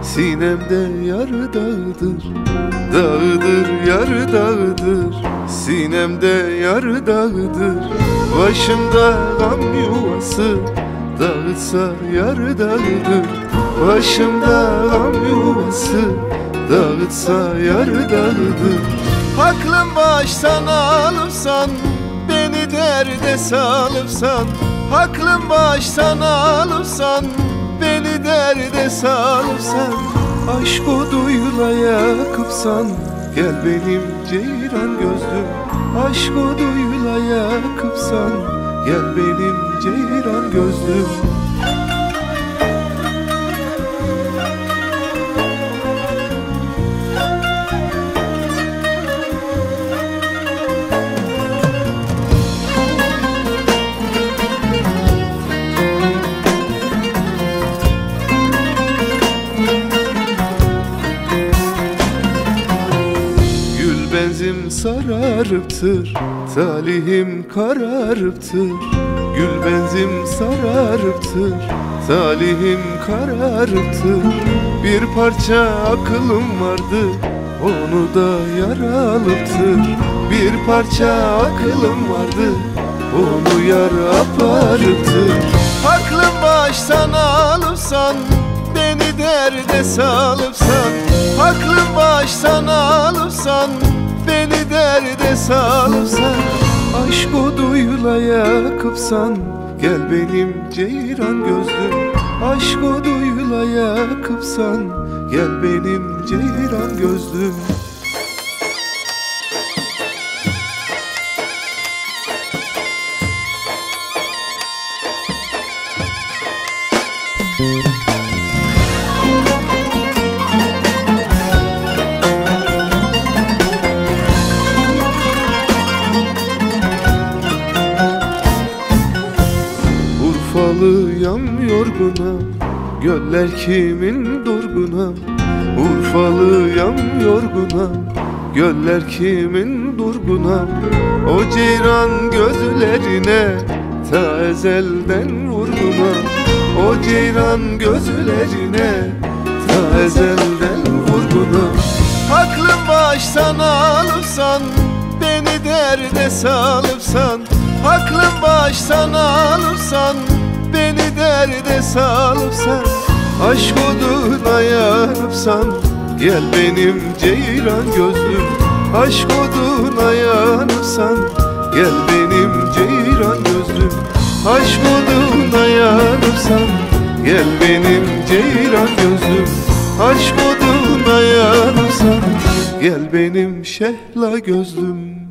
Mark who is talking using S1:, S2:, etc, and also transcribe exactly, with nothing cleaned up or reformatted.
S1: sinemde yar dağıdır. Dağıdır yar dağıdır, sinemde yar dağıdır. Başımda gam yuvası, dağıtsa yar dağıdır. Başımda gam yuvası, dağıtsa yar dağıdır. Aklım baştan alıpsan, beni derde salıpsan. Aklım baştan alıpsan, beni derde salıpsan. Aşk oduyla yakıpsan, gel benim ceyran gözlüm. Aşk oduyla yakıpsan, gel benim ceyran gözlüm. Benzim sararıptır, talihim kararıptır. Gül benzim sararıptır, talihim kararıptır. Bir parça akılım vardı, onu da yaralıptır. Bir parça akılım vardı, onu yara aparıptır. Aklım baştan alıpsan, beni derde salıpsan. Aklım baştan alıpsan, beni derde salıpsan. Aşk oduyla yakıpsan, gel benim ceyran gözlüm. Aşk oduyla yakıpsan, gel benim ceyran gözlüm. Urfalıyam yorguna, göller kimin durguna. Urfalıyam yorguna, göller kimin durguna. O ceyran gözlerine ta ezelden vurguna. O ceyran gözlerine ta ezelden vurguna. Aklım baştan alıpsan, beni derde salıpsan. Aklım baştan alıpsan, beni derde salıpsan. Aşk oduna yanıpsan, gel benim ceyran gözlüm. Aşk oduna yanıpsan, gel benim ceyran gözlüm. Aşk oduna yanıpsan, gel benim ceyran gözlüm. Aşk oduna yanıpsan, gel benim şehla gözlüm.